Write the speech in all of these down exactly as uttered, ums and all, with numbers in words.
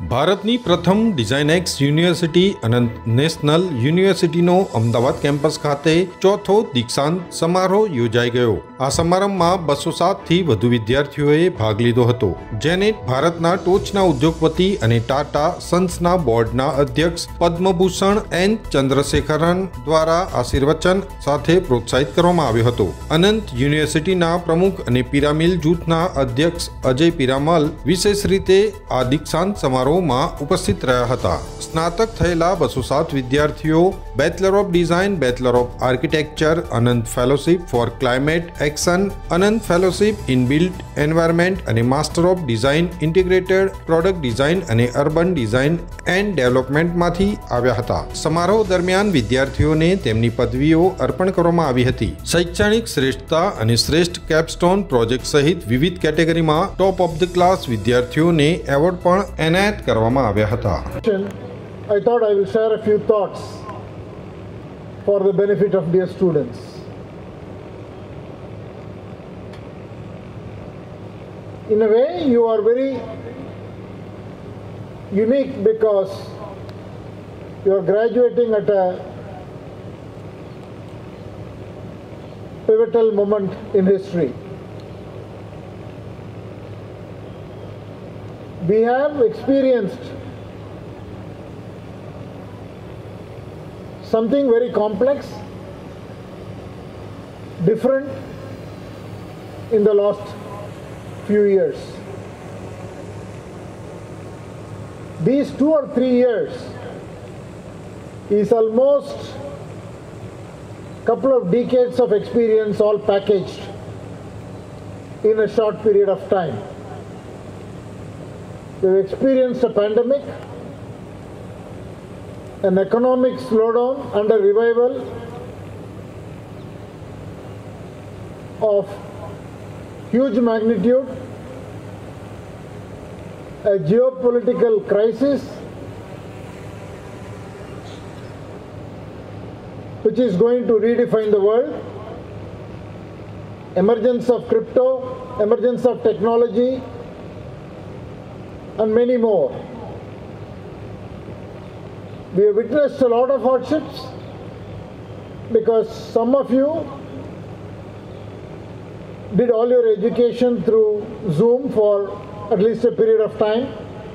ભારતની પ્રથમ ડિઝાઇનેક્સ યુનિવર્સિટી અનંત નેશનલ યુનિવર્સિટીનો અમદાવાદ કેમ્પસ ખાતે ચોથો દીક્ષાંત સમારોહ યોજાઈ ગયો। આ સમારંભમાં બસો સાતથી વધુ વિદ્યાર્થીઓએ ભાગ લીધો હતો, જેને ભારતના ટોચના ઉદ્યોગપતિ અને ટાટા સન્સના બોર્ડના અધ્યક્ષ પદ્મભૂષણ એન ચંદ્રશેખરન દ્વારા આશીર્વચન સાથે પ્રોત્સાહિત કરવામાં આવ્યો હતો। અનંત યુનિવર્સિટીના પ્રમુખ અને પિરામિલ જૂથના અધ્યક્ષ અજય પિરામલ વિશેષ રીતે આ દીક્ષાંત સમારોહ ઉપસ્થિત રહ્યા હતા। સ્નાતક થયેલા બસો સાત વિદ્યાર્થીઓ bachelor of design, bachelor of architecture, Anant fellowship for climate action, Anant fellowship in built environment અને master of design integrated product design અને અર્બન ડિઝાઇન એન્ડ ડેવલપમેન્ટમાંથી આવ્યા હતા। સમારોહ દરમિયાન વિદ્યાર્થીઓને તેમની પદવીઓ અર્પણ કરવામાં આવી હતી। શૈક્ષણિક શ્રેષ્ઠતા અને શ્રેષ્ઠ કેપસ્ટોન પ્રોજેક્ટ સહિત વિવિધ કેટેગરીમાં ટોપ ઓફ ધ ક્લાસ વિદ્યાર્થીઓને એવોર્ડ પણ એનાયત કરવામાં આવ્યા હતા। I thought I will share a few thoughts for the benefit of dear students. In a way, you are very unique because you are graduating at a pivotal moment in history. We have experienced something very complex, different in the last few years. These two or three years is almost couple of decades of experience all packaged in a short period of time. We've experienced a pandemic, an economic slowdown and a revival of huge magnitude, a geopolitical crisis which is going to redefine the world, emergence of crypto, emergence of technology, and many more. We have witnessed a lot of hardships because some of you did all your education through Zoom for at least a period of time.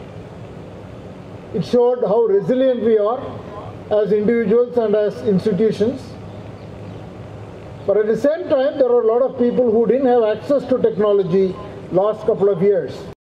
It showed how resilient we are as individuals and as institutions. But at the same time, there are a lot of people who didn't have access to technology last couple of years.